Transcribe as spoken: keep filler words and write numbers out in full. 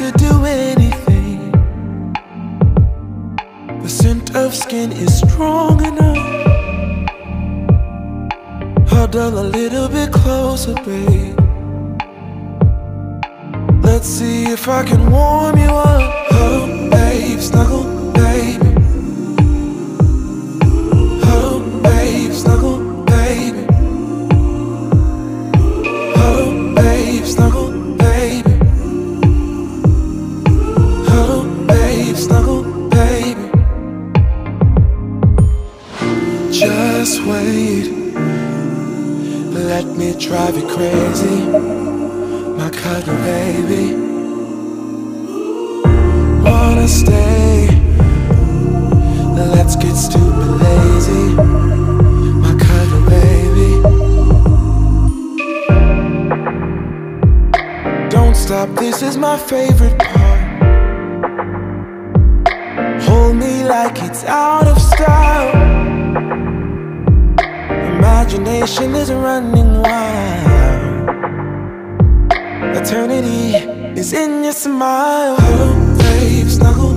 to do anything. The scent of skin is strong enough. Huddle a little bit closer, babe. Let's see if I can warm you up. Oh, babe, snuggle, baby. Oh, babe, snuggle, baby. Oh, babe, snuggle, baby. Oh, babe, snuggle, baby. Just wait, let me drive you crazy, my cuddle baby. Wanna stay? Let's get stupid lazy, my cuddle baby. Don't stop, this is my favorite part. Hold me like it's out of style. Imagination is running wild. Eternity is in your smile. Oh, babe, snuggle